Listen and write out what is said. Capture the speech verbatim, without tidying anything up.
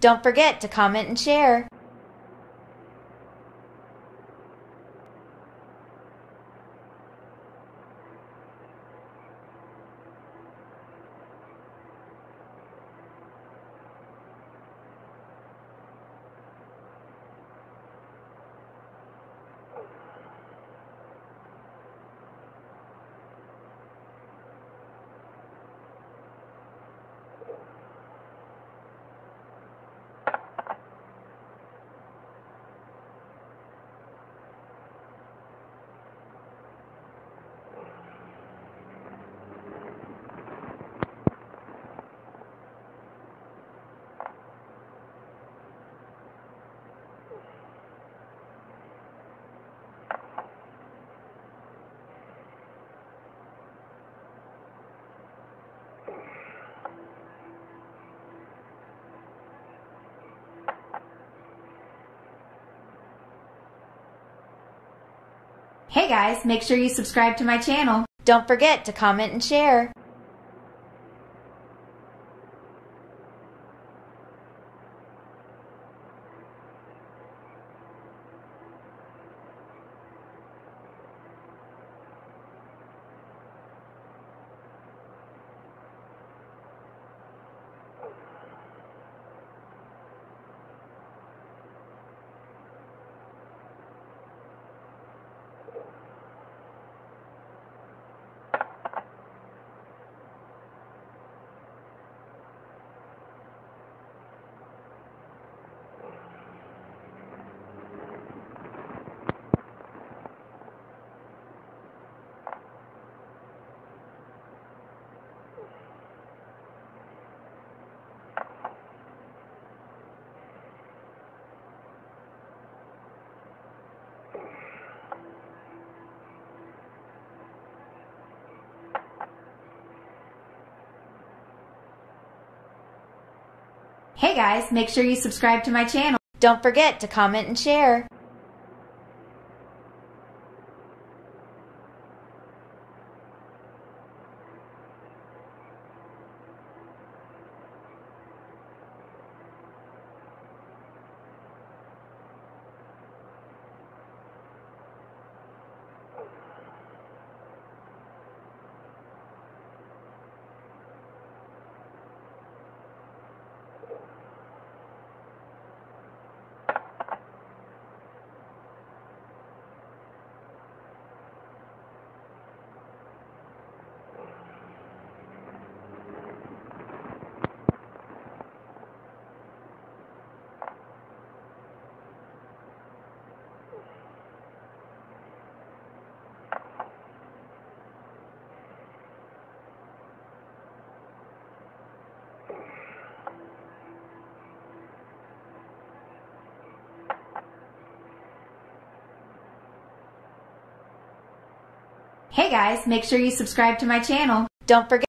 Don't forget to comment and share. Hey guys, make sure you subscribe to my channel. Don't forget to comment and share. Hey guys, make sure you subscribe to my channel. Don't forget to comment and share. Hey guys, make sure you subscribe to my channel. Don't forget